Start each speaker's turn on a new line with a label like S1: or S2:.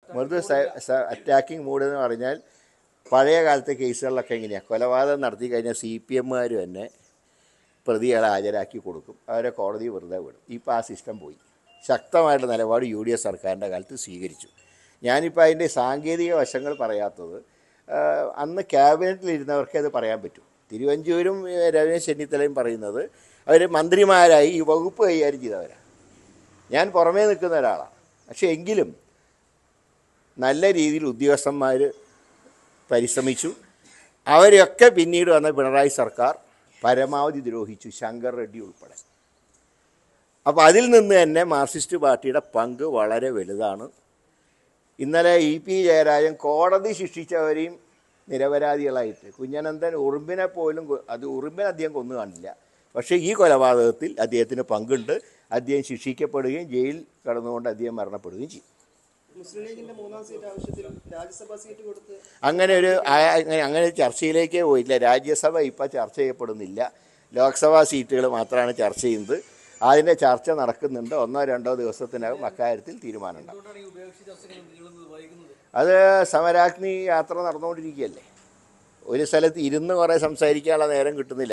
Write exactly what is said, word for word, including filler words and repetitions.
S1: മൃദു attacking mood എന്ന് പറഞ്ഞാൽ പഴയ കാലത്തെ കേസുകളിലൊക്കെ എങ്ങനെയാണ്, കൊലപാതകം നടത്തി കഴിഞ്ഞാൽ സി പി എമ്മുകാർ തന്നെ പ്രതികളെ ഹാജരാക്കി കൊടുക്കും, അവരെ കോടതി വെറുതെ വിടും. ഇപ്പോൾ ആ സിസ്റ്റം പോയി. ശക്തമായിട്ട് നിലപാട് യു ഡി എഫ് സർക്കാരിൻ്റെ കാലത്ത് സ്വീകരിച്ചു. ഞാനിപ്പോൾ അതിൻ്റെ സാങ്കേതിക വശങ്ങൾ പറയാത്തത്, അന്ന് ക്യാബിനറ്റിലിരുന്നവർക്കേ അത് പറയാൻ പറ്റും. തിരുവഞ്ചൂരും രമേശ് ചെന്നിത്തലയും പറയുന്നത് അവർ മന്ത്രിമാരായി ഈ വകുപ്പ് കൈകാര്യം ചെയ്തവരാണ്. ഞാൻ പുറമേ നിൽക്കുന്ന ഒരാളാണ്. പക്ഷേ എങ്കിലും നല്ല രീതിയിൽ ഉദ്യോഗസ്ഥന്മാർ പരിശ്രമിച്ചു. അവരെയൊക്കെ പിന്നീട് വന്ന പിണറായി സർക്കാർ പരമാവധി ദ്രോഹിച്ചു, ശങ്കർ റെഡ്ഡി ഉൾപ്പെടെ. അപ്പോൾ അതിൽ നിന്ന് തന്നെ മാർക്സിസ്റ്റ് പാർട്ടിയുടെ പങ്ക് വളരെ വലുതാണ്. ഇന്നലെ ഇ പി ജയരാജൻ കോടതി ശിക്ഷിച്ചവരെയും നിരപരാധികളായിട്ട്, കുഞ്ഞനന്തൻ ഉറുമ്പിനെ പോലും, അത് ഉറുമ്പിനെ അദ്ദേഹം കൊന്നു കാണില്ല, പക്ഷേ ഈ കൊലപാതകത്തിൽ അദ്ദേഹത്തിന് പങ്കുണ്ട്. അദ്ദേഹം ശിക്ഷിക്കപ്പെടുകയും ജയിൽ കടന്നുകൊണ്ട് അദ്ദേഹം മരണപ്പെടുകയും ചെയ്യും. അങ്ങനെ ഒരു അങ്ങനെ ചർച്ചയിലേക്കേ പോയില്ല. രാജ്യസഭ ഇപ്പോൾ ചർച്ച ചെയ്യപ്പെടുന്നില്ല. ലോക്സഭാ സീറ്റുകൾ മാത്രമാണ് ചർച്ച ചെയ്യുന്നത്. അതിൻ്റെ ചർച്ച നടക്കുന്നുണ്ട്. ഒന്നോ രണ്ടോ ദിവസത്തിനകം അക്കാര്യത്തിൽ തീരുമാനമുണ്ടാകും. അത് സമരാഗ്നി യാത്ര നടന്നുകൊണ്ടിരിക്കുകയല്ലേ. ഒരു സ്ഥലത്ത് ഇരുന്ന് കുറേ സംസാരിക്കാനുള്ള നേരം കിട്ടുന്നില്ല.